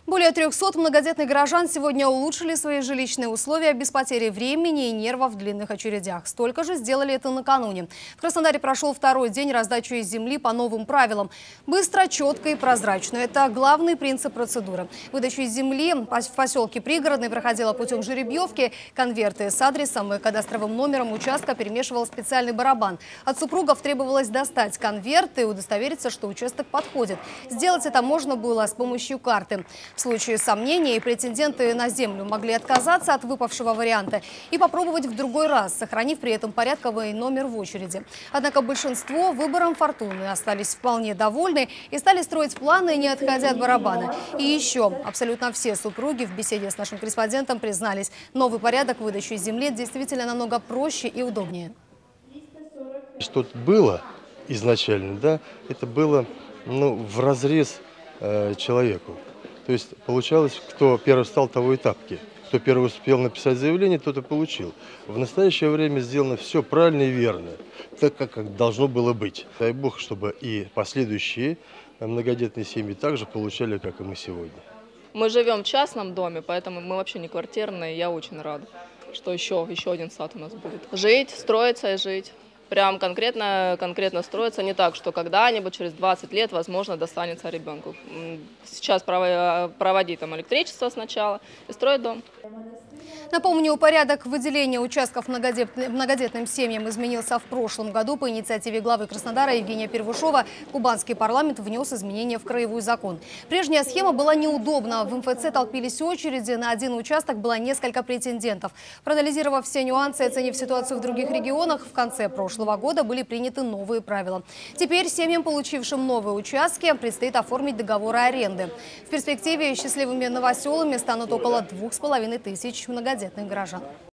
Более 300 многодетных горожан сегодня улучшили свои жилищные условия без потери времени и нервов в длинных очередях. Столько же сделали это накануне. В Краснодаре прошел второй день раздачи земли по новым правилам. Быстро, четко и прозрачно. Это главный принцип процедуры. Выдача земли в поселке Пригородный проходила путем жеребьевки. Конверты с адресом и кадастровым номером участка перемешивал специальный барабан. От супругов требовалось достать конверты и удостовериться, что участок подходит. Сделать это можно было с помощью карты. В случае сомнений претенденты на землю могли отказаться от выпавшего варианта и попробовать в другой раз, сохранив при этом порядковый номер в очереди. Однако большинство выбором фортуны остались вполне довольны и стали строить планы, не отходя от барабана. И еще абсолютно все супруги в беседе с нашим корреспондентом признались, новый порядок выдачи земли действительно намного проще и удобнее. Что-то было изначально, да, это было вразрез человеку. То есть получалось, кто первый встал, того и тапки. Кто первый успел написать заявление, тот и получил. В настоящее время сделано все правильно и верно, так как должно было быть. Дай бог, чтобы и последующие многодетные семьи также получали, как и мы сегодня. Мы живем в частном доме, поэтому мы вообще не квартирные. Я очень рада, что еще один сад у нас будет. Жить, строиться и жить. Прям конкретно строится, не так, что когда-нибудь через 20 лет, возможно, достанется ребенку. Сейчас проводить там электричество сначала и строить дом. Напомню, порядок выделения участков многодетным семьям изменился в прошлом году. По инициативе главы Краснодара Евгения Первушова кубанский парламент внес изменения в краевой закон. Прежняя схема была неудобна. В МФЦ толпились очереди. На один участок было несколько претендентов. Проанализировав все нюансы и оценив ситуацию в других регионах, в конце прошлого года были приняты новые правила. Теперь семьям, получившим новые участки, предстоит оформить договоры аренды. В перспективе счастливыми новоселами станут около 2500 многодетных горожан.